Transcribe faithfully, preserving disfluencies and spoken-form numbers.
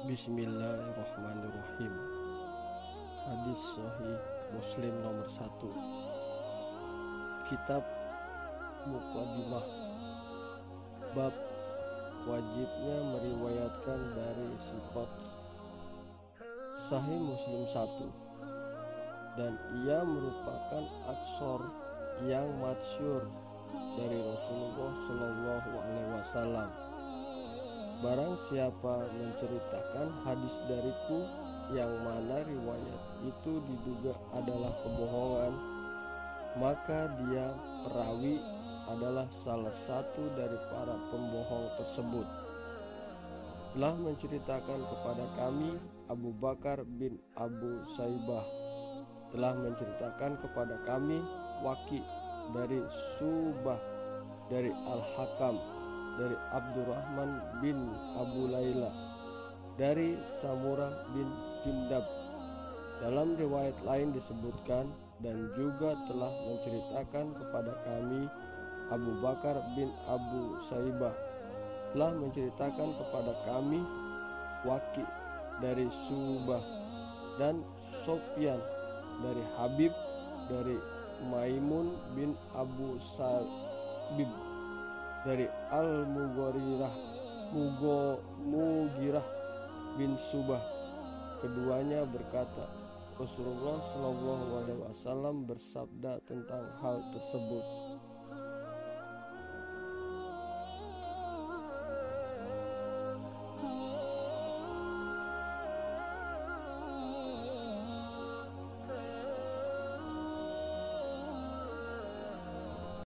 Bismillahirrahmanirrahim. Hadis Sahih Muslim nomor satu. Kitab Muqaddimah. Bab wajibnya meriwayatkan dari siqat. Sahih Muslim satu. Dan ia merupakan aksor yang masyhur dari Rasulullah Shallallahu Alaihi Wasallam. Barang siapa menceritakan hadis dariku yang mana riwayat itu diduga adalah kebohongan, maka dia perawi adalah salah satu dari para pembohong tersebut. Telah menceritakan kepada kami Abu Bakar bin Abu Saibah, telah menceritakan kepada kami Waki dari Subah, dari Al-Hakam, dari Abdurrahman bin Abu Laila, dari Samurah bin Jundab. Dalam riwayat lain disebutkan, dan juga telah menceritakan kepada kami Abu Bakar bin Abu Saibah, telah menceritakan kepada kami Waki dari Subah, dan Sofyan dari Habib, dari Maimun bin Abu Sabib, dari Al-Mughirah Mugo Mugirah bin Subah. Keduanya berkata, Rasulullah Shallallahu Alaihi Wasallam bersabda tentang hal tersebut,